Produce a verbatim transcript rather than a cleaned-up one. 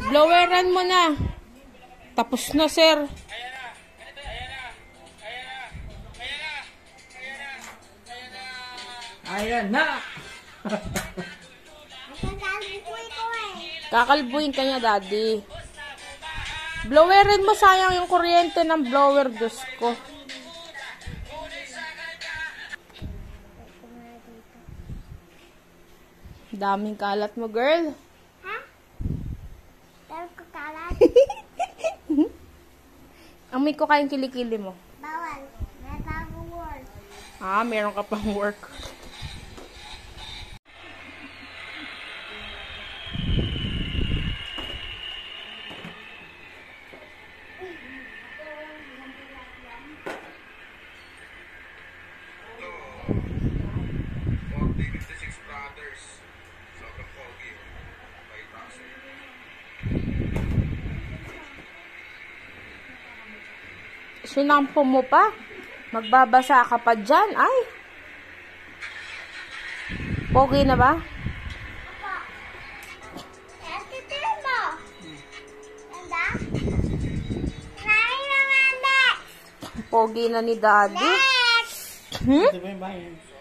Bloweran mo na. Tapos na, sir. Ayan na. Kakalbuin ka niya, daddy. Blowerin mo, sayang yung kuryente ng blower, Diyos ko. Daming kalat mo, girl. Ha? Daming ko kalat? Amoy ko kayong kilikili mo. Bawal. May bago work. Ah, meron ka pang work. Sinampo mo pa? Magbabasa ka pa dyan? Ay! Pogi na ba? Pogi na ni daddy. Next! Hmm? Ito ba yung bayan?